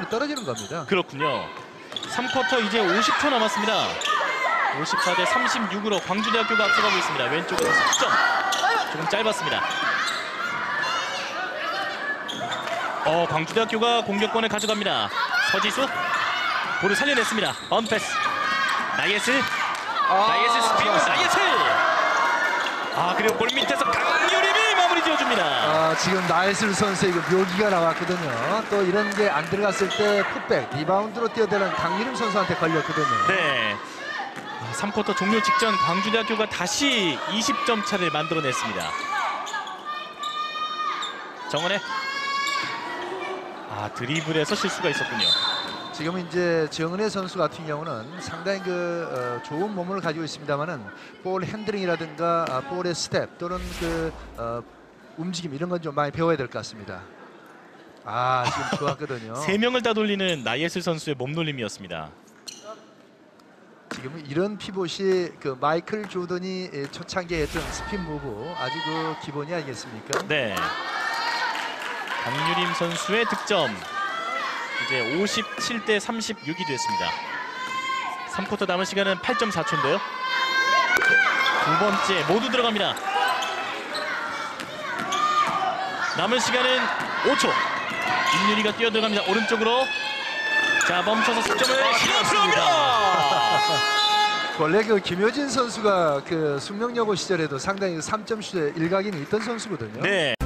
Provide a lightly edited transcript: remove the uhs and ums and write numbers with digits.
많이 떨어지는 겁니다. 그렇군요. 3쿼터 이제 50초 남았습니다. 54대 36으로 광주대학교가 앞서가고 있습니다. 왼쪽에서 석점. 조금 짧았습니다. 광주대학교가 공격권을 가져갑니다. 서지수 볼을 살려냈습니다. 언패스. 나예슬. 나예슬 스피드. 나예슬. 그리고 볼 밑에서 강유림이 마무리 지어줍니다. 지금 나예슬 선수의 묘기가 나왔거든요. 또 이런 게 안 들어갔을 때 풋백, 리바운드로 뛰어드는 강유림 선수한테 걸렸거든요. 네. 3쿼터 종료 직전 광주대학교가 다시 20점 차를 만들어냈습니다. 정원의 드리블에서 실수가 있었군요. 지금 이제 정은혜 선수 같은 경우는 상당히 좋은 몸을 가지고 있습니다만은 볼 핸들링이라든가 볼의 스텝 또는 움직임 이런 건 좀 많이 배워야 될 것 같습니다. 지금 좋았거든요. 3명을 다 돌리는 나예슬 선수의 몸놀림이었습니다. 지금 이런 피봇이 마이클 조던이 초창기에 했던 스핀 무브 아주 기본이 아니겠습니까? 네. 강유림 선수의 득점. 이제 57대 36이 됐습니다. 3쿼터 남은 시간은 8.4초인데요. 두 번째 모두 들어갑니다. 남은 시간은 5초. 임유리가 뛰어들어갑니다. 오른쪽으로. 자, 멈춰서 석점을 들어갑니다. 원래 김효진 선수가 숙명여고 시절에도 상당히 3점 슛에 일각이 있던 선수거든요. 네.